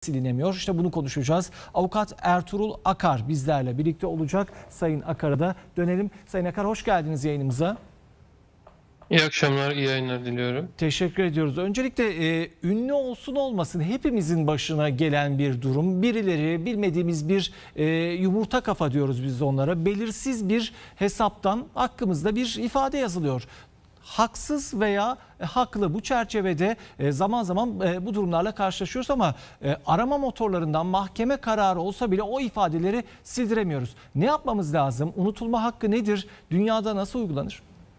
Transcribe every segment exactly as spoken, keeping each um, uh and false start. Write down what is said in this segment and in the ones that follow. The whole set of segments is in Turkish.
silinemiyor. İşte bunu konuşacağız. Avukat Ertuğrul Akar bizlerle birlikte olacak. Sayın Akar'a da dönelim. Sayın Akar, hoş geldiniz yayınımıza. İyi akşamlar, iyi yayınlar diliyorum. Teşekkür ediyoruz. Öncelikle e, ünlü olsun olmasın hepimizin başına gelen bir durum. Birileri bilmediğimiz bir e, yumurta kafa diyoruz biz onlara. Belirsiz bir hesaptan hakkımızda bir ifade yazılıyor. Haksız veya haklı, bu çerçevede zaman zaman bu durumlarla karşılaşıyoruz ama arama motorlarından mahkeme kararı olsa bile o ifadeleri sildiremiyoruz. Ne yapmamız lazım? Unutulma hakkı nedir? Dünyada nasıl uygulanır?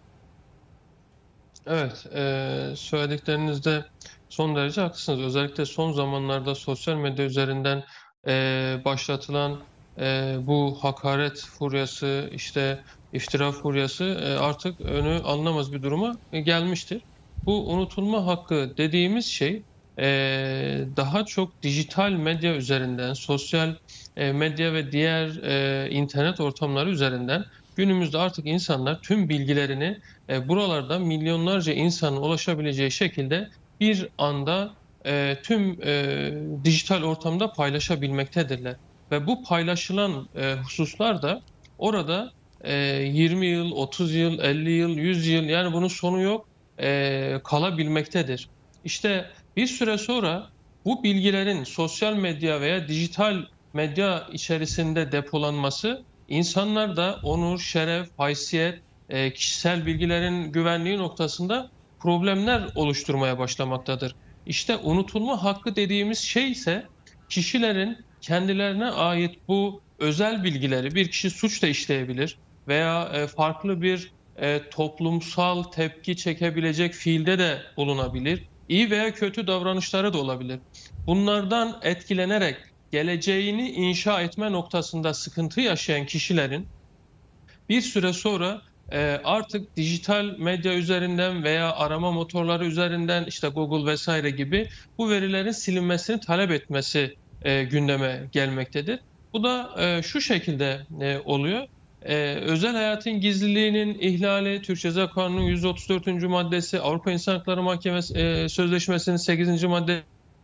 Evet, e, söylediklerinizde son derece haklısınız. Özellikle son zamanlarda sosyal medya üzerinden e, başlatılan e, bu hakaret furyası, işte iftira furyası e, artık önü alınamaz bir duruma e, gelmiştir. Bu unutulma hakkı dediğimiz şey e, daha çok dijital medya üzerinden, sosyal e, medya ve diğer e, internet ortamları üzerinden günümüzde artık insanlar tüm bilgilerini e, buralarda milyonlarca insanın ulaşabileceği şekilde bir anda e, tüm e, dijital ortamda paylaşabilmektedirler. Ve bu paylaşılan e, hususlar da orada e, yirmi yıl, otuz yıl, elli yıl, yüz yıl, yani bunun sonu yok, e, kalabilmektedir. İşte bir süre sonra bu bilgilerin sosyal medya veya dijital medya içerisinde depolanması İnsanlarda onur, şeref, haysiyet, e, kişisel bilgilerin güvenliği noktasında problemler oluşturmaya başlamaktadır. İşte unutulma hakkı dediğimiz şey ise kişilerin kendilerine ait bu özel bilgileri, bir kişi suç da işleyebilir veya e, farklı bir e, toplumsal tepki çekebilecek fiilde de bulunabilir. İyi veya kötü davranışları da olabilir. Bunlardan etkilenerek geleceğini inşa etme noktasında sıkıntı yaşayan kişilerin bir süre sonra e, artık dijital medya üzerinden veya arama motorları üzerinden, işte Google vesaire gibi, bu verilerin silinmesini talep etmesi e, gündeme gelmektedir. Bu da e, şu şekilde e, oluyor. E, özel hayatın gizliliğinin ihlali, Türk Ceza Kanunu'nun yüz otuz dördüncü maddesi, Avrupa İnsan Hakları Mahkemesi e, Sözleşmesi'nin sekizinci maddesi,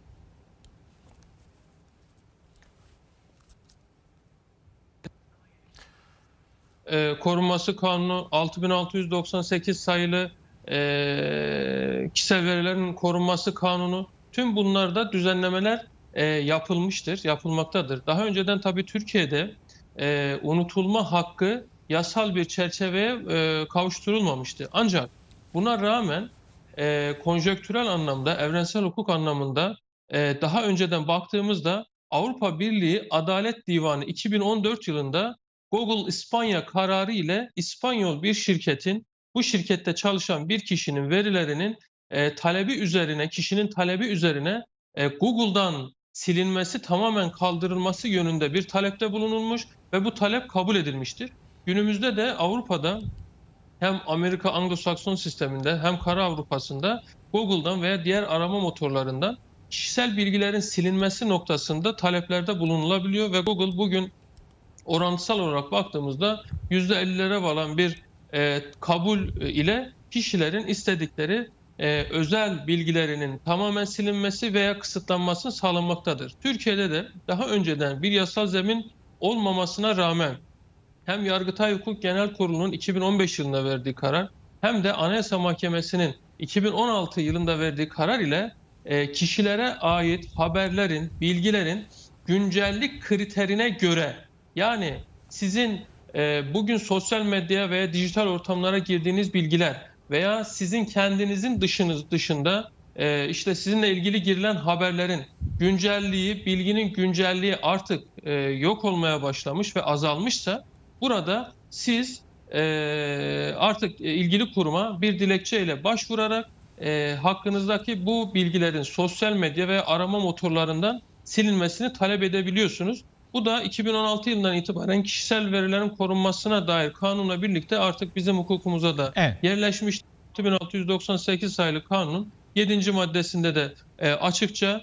E, korunması kanunu, altı bin altı yüz doksan sekiz sayılı e, kişisel verilerin korunması kanunu, tüm bunlarda düzenlemeler e, yapılmıştır, yapılmaktadır. Daha önceden tabii Türkiye'de e, unutulma hakkı yasal bir çerçeveye e, kavuşturulmamıştı. Ancak buna rağmen e, konjonktürel anlamda, evrensel hukuk anlamında e, daha önceden baktığımızda Avrupa Birliği Adalet Divanı iki bin on dört yılında Google İspanya kararı ile İspanyol bir şirketin, bu şirkette çalışan bir kişinin verilerinin e, talebi üzerine, kişinin talebi üzerine e, Google'dan silinmesi, tamamen kaldırılması yönünde bir talepte bulunulmuş ve bu talep kabul edilmiştir. Günümüzde de Avrupa'da hem Amerika Anglo-Sakson sisteminde hem Kara Avrupa'sında Google'dan veya diğer arama motorlarından kişisel bilgilerin silinmesi noktasında taleplerde bulunulabiliyor ve Google bugün orantısal olarak baktığımızda yüzde ellilere varan bir e, kabul ile kişilerin istedikleri e, özel bilgilerinin tamamen silinmesi veya kısıtlanması sağlanmaktadır. Türkiye'de de daha önceden bir yasal zemin olmamasına rağmen hem Yargıtay Hukuk Genel Kurulu'nun iki bin on beş yılında verdiği karar hem de Anayasa Mahkemesi'nin iki bin on altı yılında verdiği karar ile e, kişilere ait haberlerin, bilgilerin güncellik kriterine göre, yani sizin e, bugün sosyal medya veya dijital ortamlara girdiğiniz bilgiler veya sizin kendinizin dışınız dışında e, işte sizinle ilgili girilen haberlerin güncelliği, bilginin güncelliği artık e, yok olmaya başlamış ve azalmışsa, burada siz e, artık ilgili kuruma bir dilekçeyle başvurarak e, hakkınızdaki bu bilgilerin sosyal medya ve arama motorlarından silinmesini talep edebiliyorsunuz. Bu da iki bin on altı yılından itibaren kişisel verilerin korunmasına dair kanunla birlikte artık bizim hukukumuza da evet. yerleşmiş. altı bin altı yüz doksan sekiz sayılı kanunun yedinci maddesinde de e, açıkça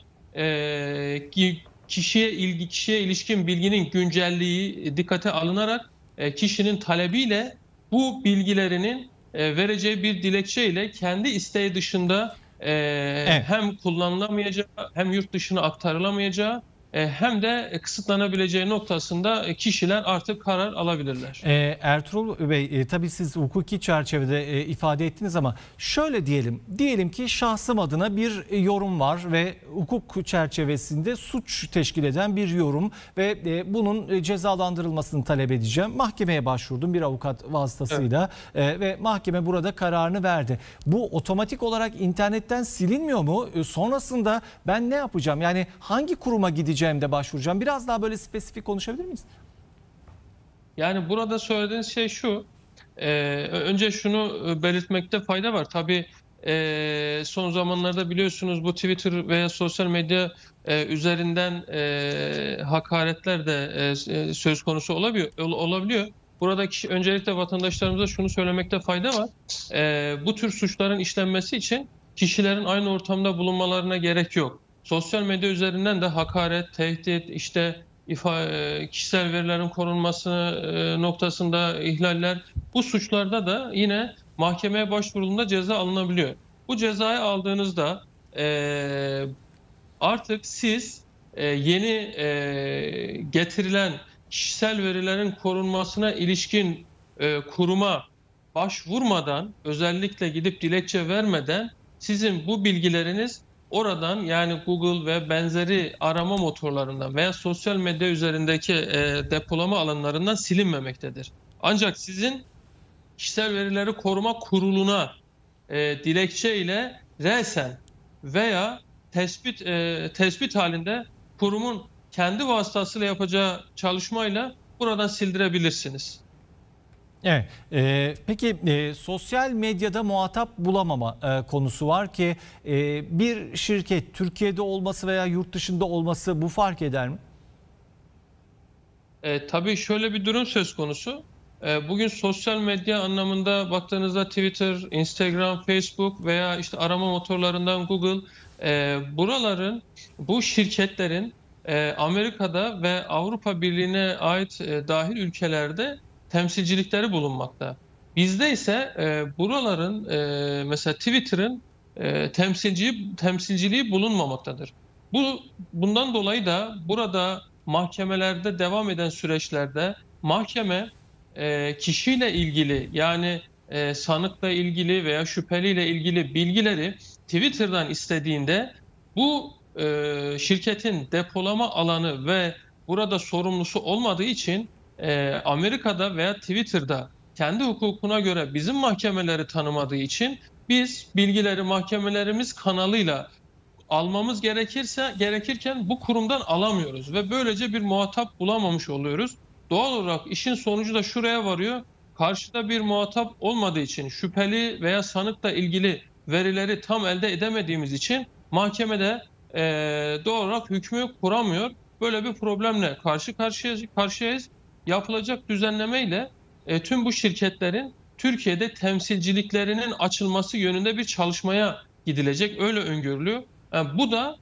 e, kişiye ilgi kişiye ilişkin bilginin güncelliği dikkate alınarak e, kişinin talebiyle bu bilgilerinin e, vereceği bir dilekçeyle kendi isteği dışında e, Evet. hem kullanılamayacağı, hem yurt dışına aktarılamayacağı, e, hem de kısıtlanabileceği noktasında kişiler artık karar alabilirler. Ee, Ertuğrul Bey, e, tabii siz hukuki çerçevede e, ifade ettiniz ama şöyle diyelim. Diyelim ki şahsım adına bir e, yorum var ve hukuk çerçevesinde suç teşkil eden bir yorum ve e, bunun e, cezalandırılmasını talep edeceğim. Mahkemeye başvurdum bir avukat vasıtasıyla, evet. e, ve mahkeme burada kararını verdi. Bu otomatik olarak internetten silinmiyor mu? E, sonrasında ben ne yapacağım? Yani hangi kuruma gideceğim de başvuracağım? Biraz daha böyle spesifik konuşabilir miyiz? Yani burada söylediğiniz şey şu, e, önce şunu belirtmekte fayda var. Tabii e, son zamanlarda biliyorsunuz bu Twitter veya sosyal medya e, üzerinden e, hakaretler de e, söz konusu olabiliyor. olabiliyor. Buradaki öncelikle vatandaşlarımıza şunu söylemekte fayda var. E, bu tür suçların işlenmesi için kişilerin aynı ortamda bulunmalarına gerek yok. Sosyal medya üzerinden de hakaret, tehdit, işte kişisel verilerin korunması noktasında ihlaller, bu suçlarda da yine mahkemeye başvurulduğunda ceza alınabiliyor. Bu cezayı aldığınızda artık siz yeni getirilen kişisel verilerin korunmasına ilişkin kuruma başvurmadan, özellikle gidip dilekçe vermeden sizin bu bilgileriniz oradan, yani Google ve benzeri arama motorlarından veya sosyal medya üzerindeki e, depolama alanlarından silinmemektedir. Ancak sizin kişisel verileri koruma kuruluna e, dilekçe ile resen veya tespit e, tespit halinde kurumun kendi vasıtasıyla yapacağı çalışmayla buradan sildirebilirsiniz. Evet. E, peki e, sosyal medyada muhatap bulamama e, konusu var ki e, bir şirket Türkiye'de olması veya yurt dışında olması bu fark eder mi? E, tabii şöyle bir durum söz konusu. E, bugün sosyal medya anlamında baktığınızda Twitter, Instagram, Facebook veya işte arama motorlarından Google, e, buraların, bu şirketlerin e, Amerika'da ve Avrupa Birliği'ne ait e, dahil ülkelerde temsilcilikleri bulunmakta. Bizde ise e, buraların e, mesela Twitter'ın e, temsilci temsilciliği bulunmamaktadır. Bu bundan dolayı da burada mahkemelerde devam eden süreçlerde mahkeme e, kişiyle ilgili, yani e, sanıkla ilgili veya şüpheliyle ilgili bilgileri Twitter'dan istediğinde bu e, şirketin depolama alanı ve burada sorumlusu olmadığı için e, Amerika'da veya Twitter'da kendi hukukuna göre bizim mahkemeleri tanımadığı için biz bilgileri mahkemelerimiz kanalıyla almamız gerekirse gerekirken bu kurumdan alamıyoruz ve böylece bir muhatap bulamamış oluyoruz. Doğal olarak işin sonucu da şuraya varıyor. Karşıda bir muhatap olmadığı için, şüpheli veya sanıkla ilgili verileri tam elde edemediğimiz için mahkemede e, doğal olarak hükmü kuramıyor. Böyle bir problemle karşı karşıya karşıyayız. Yapılacak düzenlemeyle e, tüm bu şirketlerin Türkiye'de temsilciliklerinin açılması yönünde bir çalışmaya gidilecek. Öyle öngörülüyor. Yani bu da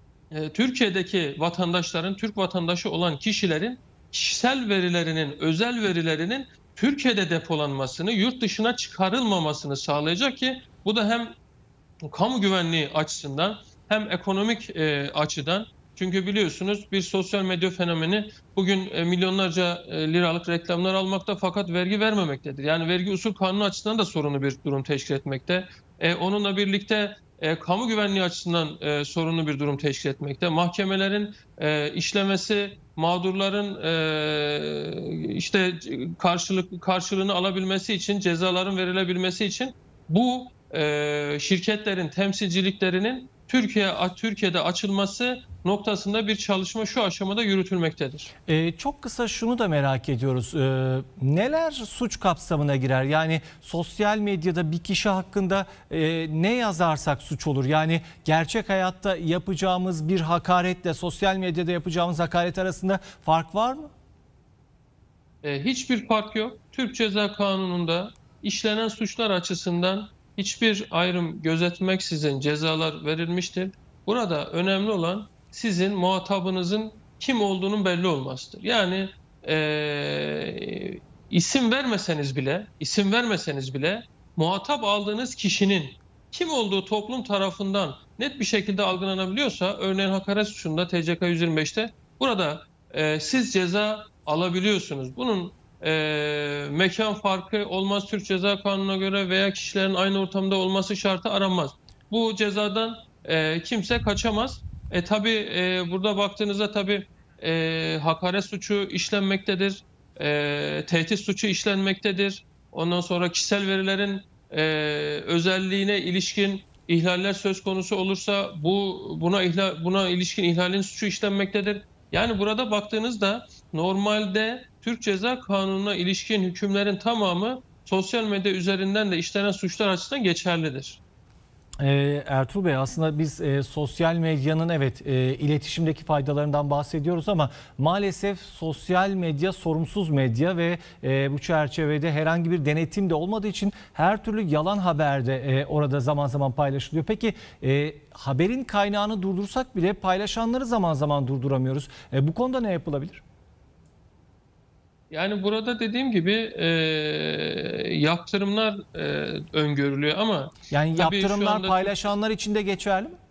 e, Türkiye'deki vatandaşların, Türk vatandaşı olan kişilerin kişisel verilerinin, özel verilerinin Türkiye'de depolanmasını, yurt dışına çıkarılmamasını sağlayacak ki bu da hem kamu güvenliği açısından hem ekonomik e, açıdan, çünkü biliyorsunuz bir sosyal medya fenomeni bugün e, milyonlarca e, liralık reklamlar almakta fakat vergi vermemektedir. Yani vergi usul kanunu açısından da sorunlu bir durum teşkil etmekte. E, onunla birlikte e, kamu güvenliği açısından e, sorunlu bir durum teşkil etmekte. Mahkemelerin e, işlemesi, mağdurların e, işte karşılık karşılığını alabilmesi için, cezaların verilebilmesi için bu e, şirketlerin temsilciliklerinin Türkiye Türkiye'de açılması noktasında bir çalışma şu aşamada yürütülmektedir. Ee, çok kısa şunu da merak ediyoruz. Ee, neler suç kapsamına girer? Yani sosyal medyada bir kişi hakkında e, ne yazarsak suç olur? Yani gerçek hayatta yapacağımız bir hakaretle sosyal medyada yapacağımız hakaret arasında fark var mı? Ee, hiçbir fark yok. Türk Ceza Kanunu'nda işlenen suçlar açısından hiçbir ayrım gözetmeksizin cezalar verilmiştir. Burada önemli olan sizin muhatabınızın kim olduğunun belli olmasıdır. Yani e, isim vermeseniz bile, isim vermeseniz bile muhatap aldığınız kişinin kim olduğu toplum tarafından net bir şekilde algılanabiliyorsa, örneğin hakaret suçunda T C K yüz yirmi beşte burada e, siz ceza alabiliyorsunuz. Bunun e, mekan farkı olmaz Türk Ceza Kanunu'na göre veya kişilerin aynı ortamda olması şartı aranmaz. Bu cezadan e, kimse kaçamaz. E tabi e, burada baktığınızda tabi e, hakaret suçu işlenmektedir, e, tehdit suçu işlenmektedir. Ondan sonra kişisel verilerin e, özelliğine ilişkin ihlaller söz konusu olursa bu buna ihlal, buna ilişkin ihlalin suçu işlenmektedir. Yani burada baktığınızda normalde Türk Ceza Kanunu'na ilişkin hükümlerin tamamı sosyal medya üzerinden de işlenen suçlar açısından geçerlidir. Ee, Ertuğrul Bey, aslında biz e, sosyal medyanın evet e, iletişimdeki faydalarından bahsediyoruz ama maalesef sosyal medya sorumsuz medya ve e, bu çerçevede herhangi bir denetim de olmadığı için her türlü yalan haber de e, orada zaman zaman paylaşılıyor. Peki e, haberin kaynağını durdursak bile paylaşanları zaman zaman durduramıyoruz. E, bu konuda ne yapılabilir? Yani burada dediğim gibi e, yaptırımlar e, öngörülüyor ama Yani tabii şu yaptırımlar anda paylaşanlar için de geçerli mi?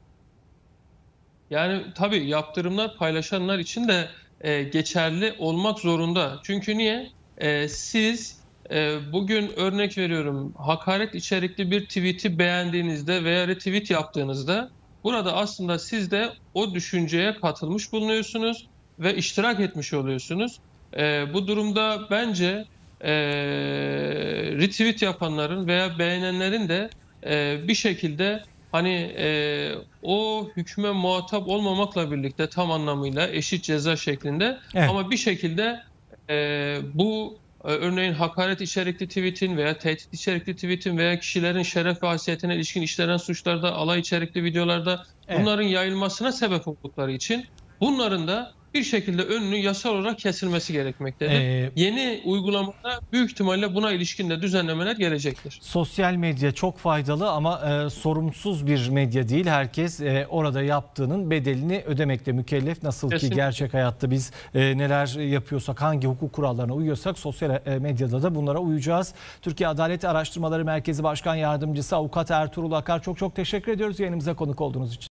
yani tabii yaptırımlar paylaşanlar için de e, geçerli olmak zorunda. Çünkü niye? E, siz e, bugün örnek veriyorum hakaret içerikli bir tweet'i beğendiğinizde veya retweet yaptığınızda burada aslında siz de o düşünceye katılmış bulunuyorsunuz ve iştirak etmiş oluyorsunuz. E, bu durumda bence e, retweet yapanların veya beğenenlerin de e, bir şekilde hani e, o hükme muhatap olmamakla birlikte tam anlamıyla eşit ceza şeklinde Evet. ama bir şekilde e, bu e, örneğin hakaret içerikli tweet'in veya tehdit içerikli tweet'in veya kişilerin şeref ve haysiyetine ilişkin işlenen suçlarda, alay içerikli videolarda Evet. bunların yayılmasına sebep oldukları için bunların da bir şekilde önünü yasal olarak kesilmesi gerekmektedir. Ee, Yeni uygulamada büyük ihtimalle buna ilişkin de düzenlemeler gelecektir. Sosyal medya çok faydalı ama e, sorumsuz bir medya değil. Herkes e, orada yaptığının bedelini ödemekte mükellef. Nasıl ki Kesinlikle. gerçek hayatta biz e, neler yapıyorsak, hangi hukuk kurallarına uyuyorsak sosyal e, medyada da bunlara uyacağız. Türkiye Adalet Araştırmaları Merkezi Başkan Yardımcısı Avukat Ertuğrul Akar, çok çok teşekkür ediyoruz yayınımıza konuk olduğunuz için.